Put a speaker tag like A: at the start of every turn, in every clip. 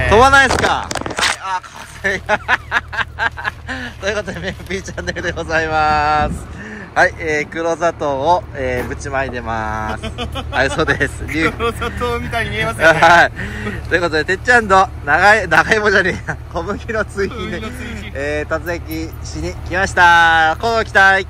A: 飛ばないですか。はい、あ、風がということで、メンピーチャンネルでございます。はい、黒砂糖を、ぶちまいでます。はい、そうです。
B: 黒砂糖みたいに見えますよね。
A: はい。ということで、てっちゃんと長芋じゃねえや、小麦の追肥で、突撃しに来ました。こう期待。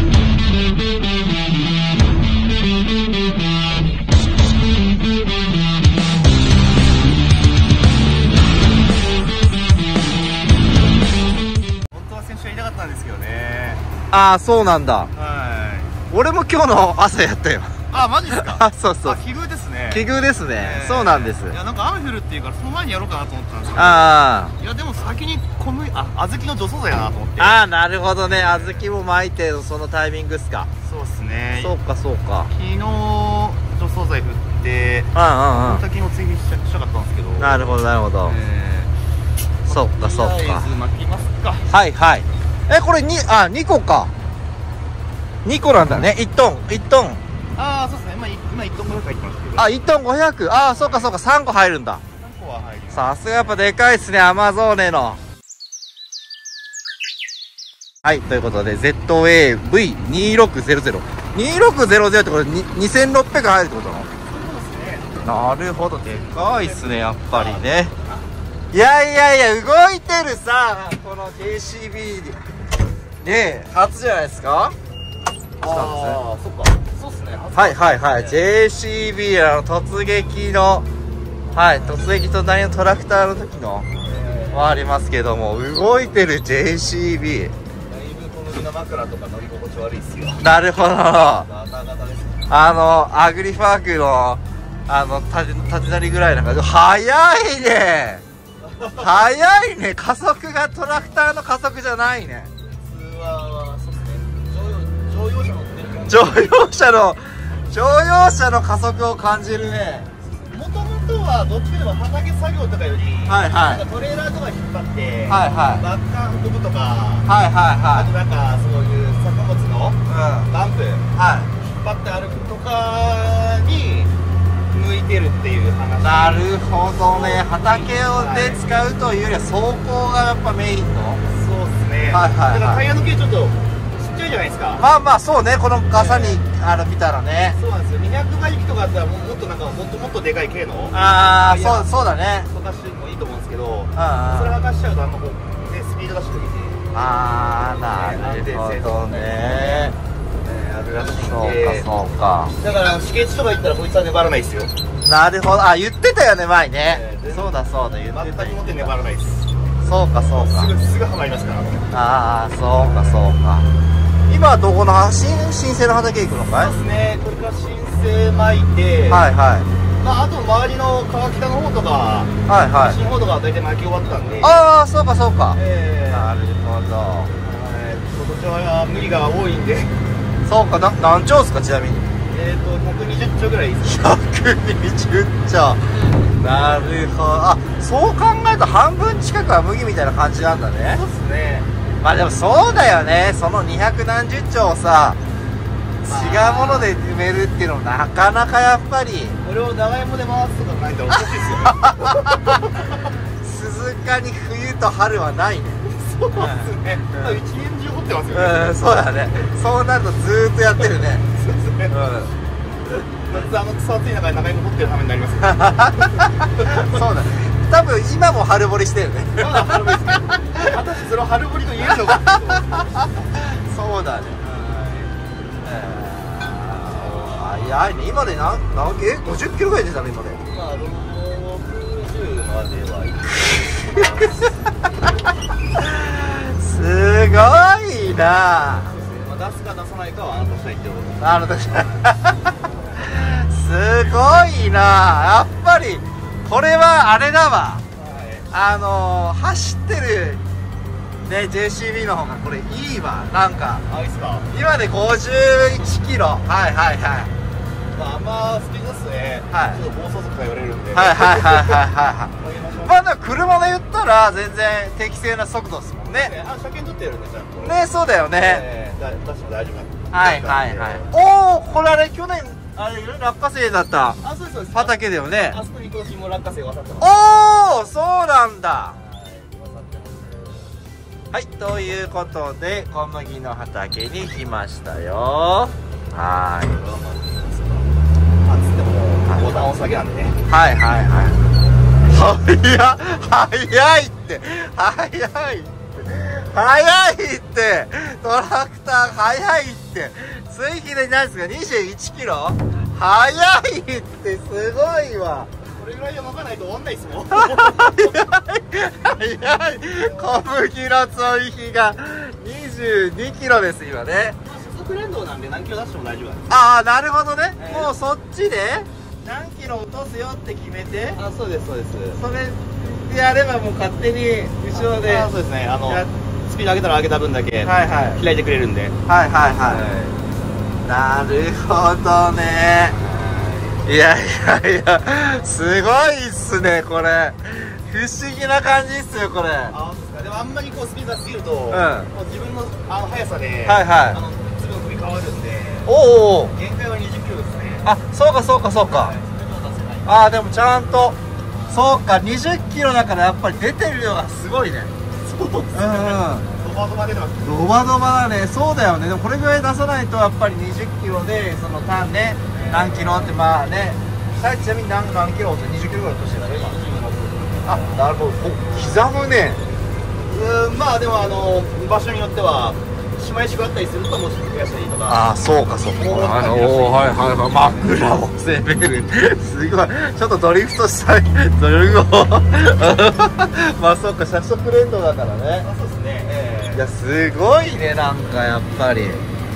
B: なんですけどね。
A: ああ、そうなんだ。
B: はい。
A: 俺も今日の朝やったよ。
B: あ、マジですか。
A: あ、そうそう。
B: 奇遇ですね。
A: 奇遇ですね。そうなんです。
B: いや、なんか雨降るっていうからその前にやろうかなと思ったんですけど。
A: ああ。
B: いや、でも先に小豆の除草剤やなと思って。
A: ああ、なるほどね。小豆も巻いてそのタイミングっすか。
B: そうっすね。
A: そうかそうか。
B: 昨日除草剤振って、
A: その
B: 時の追肥したかったんですけど。
A: なるほどなるほど。そっかそっか。
B: とりあえず巻きますか。
A: はいはい。これ2個か。2個なんだね。1トン。
B: ああ、そうですね。今1トン500入ってますけど。
A: あ、1トン500。ああ、そうかそうか。3個入るんだ。
B: 3個は入ります。
A: さすがやっぱでかいっすね、アマゾーネの。はい、ということで、ZAV2600。2600ってこれ2600入るってことなの？
B: そうですね。
A: なるほど、でかいっすね、やっぱりね。いや、動いてるさ、この JCB ね、初じゃないですか？
B: ああ、そっか。そうっすね。
A: はい、JCB 突撃の、はい、突撃と何のトラクターの時の、はありますけども、動いてる JCB。
B: だいぶこの上の枕とか乗り心地悪いっすよ。
A: なるほど。
B: ガタガタですね。
A: アグリファークの、縦なりぐらいな感じ。速いね。速いね。加速がトラクターの加速じゃないね。
B: 普通はそうですね。乗用車乗ってるから。
A: 乗用車の加速を感じるね。
B: もともとはどっちかというと畑作業とかより、
A: はいはい。
B: なんかトレーラーとか引っ張って、
A: はいはい。
B: バッカー運ぶとか、
A: はいはい
B: あと
A: はい。
B: なんかそういう作物のダンプ引っ
A: はい。
B: 張って歩くとかに向いてるっていう話。
A: なるほどね。畑で使うというよりは走行がやっぱメインの。
B: そうですね。
A: はいはいはい。
B: だからタイヤの径ちょっとちっちゃいじゃないですか。
A: まあまあそうね。この傘に見たらね。
B: そうなんですよ。200馬力とかあったらもっとなんかもっとでかい系の。
A: ああ、そうだね。
B: とかしてもいいと思うんですけど、それ
A: あ
B: 履かしちゃうとあんまこうねスピード出しときて。
A: あ、なるほどね。
B: あるらしいんで。
A: そうか。
B: だから敷地とか行ったらこいつは粘らないですよ。
A: なるほど。あ、言ってたよね、前ね。そうだ言ってた。
B: 全くもって粘らないです。
A: そうか。
B: すぐハマりますから。
A: ああ、そうか。今はどこの新生の畑行くのかい？
B: そうですね。これから新生巻いて、
A: はい。
B: まああと周りの川北の方とか、
A: はい。
B: 新方とかは大体巻き終わったんで。
A: ああ、そうか。なるほど。
B: 今年は無理が多いんで。
A: そうか、何丁ですか、ちなみに。
B: 120丁ぐらいです。
A: 120丁。なるほど。あ、そう考えると半分近くは麦みたいな感じなんだね。
B: そうですね。
A: まあでもそうだよね。その200何十丁をさ、違うもので埋めるっていうのもなかなかやっぱり。
B: これを長芋で回すとかないとおかしいですよ。
A: 鈴鹿に冬と春はないね。
B: そうですね。一年中掘ってますよね。
A: そうだね。そうなるとずーっとやってるね。
B: そうですね。夏草暑い中で長芋掘ってるためになります。
A: そうだね。多分今も春掘りしてるね。
B: まだ春掘りですね。果たしてそれを春掘りと言えるのか。
A: そうだね。早いね。今で何50キロぐらい出たの今で。
B: まあ60まではいく。
A: すごいな。
B: 出すか出さないかはあなた次第ってことです。
A: あなた次第。すごいな。やっぱりこれはあれだわ。走ってるね JCB の方がこれいいわ。なんか
B: いいっすか。
A: 今で51キロ。はい。
B: まああんまスピードですね。ちょっと暴走族が言われるんで。
A: はい。まあでも車で言ったら全然適正な速度ですもんね。
B: 車検取ってるんでちゃんと。
A: ね、そうだよね。
B: 出しても大丈夫なんで。
A: はい。おお、これあれ去年あれ落花生だった
B: あ、そうですそうです。
A: 畑だよね。
B: あそこに今年も落花生渡ってます。
A: おお、そうなんだ。
B: はい、渡ってます。
A: はい、ということで小麦の畑に来ましたよ。はーい。
B: あ、つってもボタン押すだけなんでね。
A: はいはいはい。早いって、早いって、トラクター早いって、水切れなんですか21キロ、早いって、すごいわ。
B: これぐらいで巻かないと終わんないっすもん。
A: 早い、小麦の追肥が22キロです、今ね。
B: 初速連動なんで何キロ出しても大丈夫なんです。
A: ああ、なるほどね、もうそっちで何キロ落とすよって決めて、
B: あ、そうですそうです。
A: それでやればもう勝手に後ろで、
B: あ、そうですね。スピード上げたら上げた分だけ
A: はいはい
B: 開いてくれるんで。
A: はいはいはい、なるほどね。いやすごいっすねこれ。不思議な感じっすよこれ。
B: あ、そうですか。でもあんまりこうスピードが過ぎると、
A: ん、
B: もう自分の速さで、
A: はいはい、
B: 粒の飛び変わるんで。
A: おお、
B: 限界は20キロですね。
A: あ、そうかそうかそうか、
B: はい、それとは出せない。
A: ああ、でもちゃんとそうか、20キロだからやっぱり出てる量がすごいね。
B: そうですね。ドバドバ出てます。
A: ドバドバだね。そうだよね。でもこれぐらい出さないとやっぱり20キロでそのターンね、何キロって、まあね、ちなみに何キロって20キロぐらいとしてるんですか今。あ、なるほど。刻むね。
B: まあでも場所によってはしまいしがあったりするともう増やしたりとか。
A: ああ、そうかそうか。おお、はいはいはい。枕を攻める。すごい。ちょっとドリフトしたい。ドリフト。まあそうか、車速連動だからね。
B: あ、そうですね。
A: いや、すごいね、なんかやっぱり。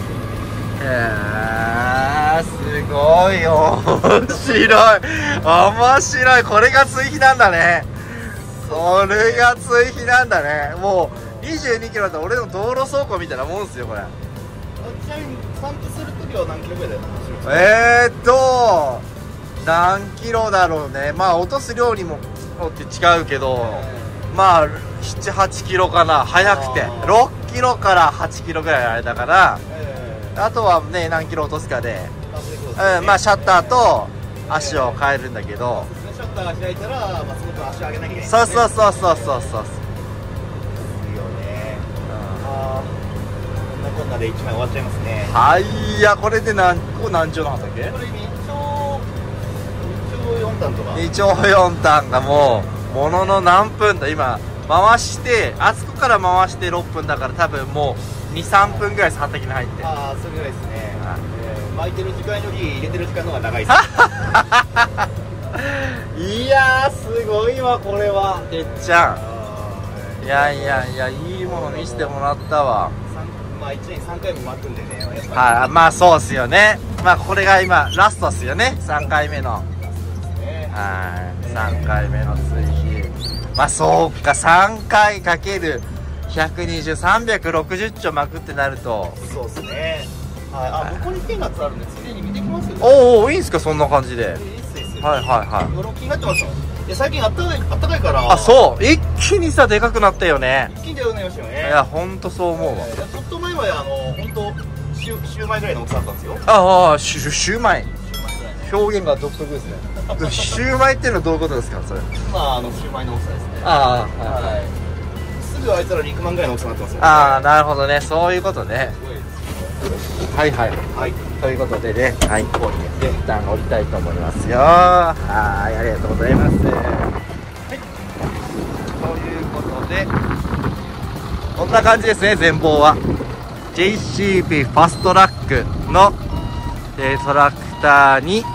A: すごいよ。面白い。面白い。これが追肥なんだね。それが追肥なんだね。もう22キロだと俺の道路走行みたいなもんですよこれ。
B: ちなみに散歩するときは何キロぐらいで走るんですか？
A: 何キロだろうね。まあ落とす量にもって違うけど、まあ7、8キロかな。早くて6キロから8キロぐらいあれだから、あとはね何キロ落とすかで、まあシャッターと足を変えるんだけど、
B: シャッターが開いたら、まあ、その分足を上げなきゃいけない、ね。
A: そう
B: ですよね。こんなこんなで1枚終わっちゃいますね。
A: はい、いや、これで何丁の畑？
B: これ2丁4単とか。
A: 2丁4単がもうものの何分だ今回して、あそこから回して6分だから多分もう2、3分ぐらいです畑に入って。
B: ああ、それぐらいですね。巻いてる時間より入れてる時間の方が長いです。
A: いやー、すごいわこれはてっちゃん。いやいいもの見せてもらったわ。
B: まあ1年3回も巻くんでね、やっぱり。
A: はい、まあそうっすよね。まあこれが今ラストっすよね、3回目の。はい、3回目の追肥。まあそうか、3回かける120、360丁巻くってなると。
B: そうですね。はい、あ、向こうにピーナッツあるんで、ついでに見てきます。
A: おお、いいんすかそんな感じで。はい
B: 気になってますよ。最近あったかいから。
A: あ、そう、一気にさでかくなったよね。
B: 一気にでかくなりましたよね。
A: いや、ほんとそう思うわ。
B: ちょっと前まで本当シューマイぐらいの大きさだったんですよ。
A: ああ、シューマイ。表現が独特ですね。シューマイっていうのはどういうことですかそれ？
B: まあシューマイの大きさですね。
A: ああ、
B: はい。すぐ開いたら肉まんぐらいの大きさになってますよ。
A: ああ、なるほどね、そういうことね。はいはい
B: はい。
A: ということでね、はい、ここに一旦降りたいと思いますよ。はい、ありがとうございます。はい。ということで、こんな感じですね、前方は。JCB ファストラックの、トラクターに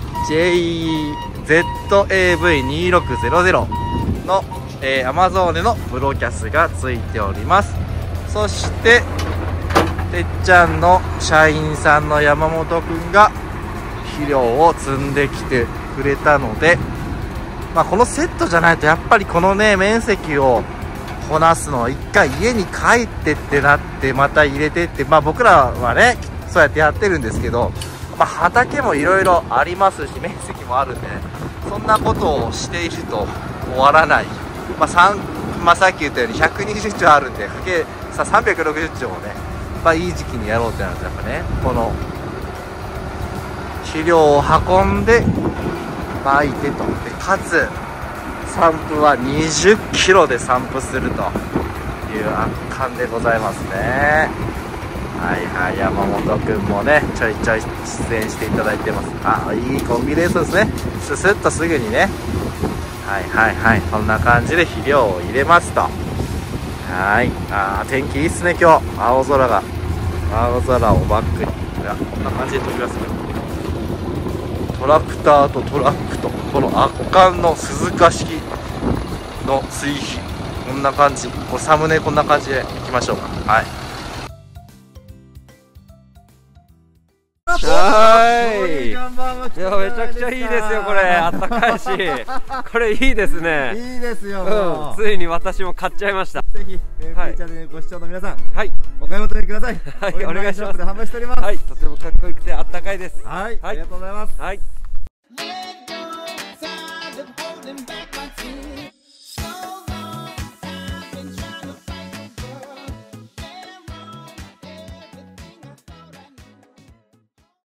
A: ZAV2600 の、Amazon のプロキャスがついております。そしててっちゃんの社員さんの山本くんが肥料を積んできてくれたので、まあ、このセットじゃないとやっぱりこのね面積をこなすのは一回家に帰ってってなってまた入れてって、まあ僕らはねそうやってやってるんですけど、まあ、畑もいろいろありますし面積もあるんでね、そんなことをしていると終わらない。まあさっき言ったように120丁あるんでかけさ360丁をね、まあいい時期にやろうってなるとやっぱね、この肥肥料を運んで撒いてと。でかつ散布は20キロで散布するという圧巻でございますね。はいはい、山本くんもねちょいちょい出演していただいてます。あ、いいコンビネーションですね。ススッとすぐにね。はいはいはい、こんな感じで肥料を入れますと。はい、天気いいっすね今日。青空をバックに、こんな感じで飛びますね。トラクターとトラックとこの圧巻の鈴鹿式の追肥、こんな感じ。これサムネこんな感じでいきましょうか。はい
C: いや、めちゃくちゃいいですよこれ。あったかいしこれいいですね。
B: いいですよ、
C: ついに私も買っちゃいました。
B: ぜひ、ピーチャーでご視聴の皆さん、
C: はい、
B: お買い求めください。
C: はい、お願いします。
B: で販売しております。
C: はい、とてもかっこよくてあったかいです。
B: はい、ありがとうございます。
C: はい。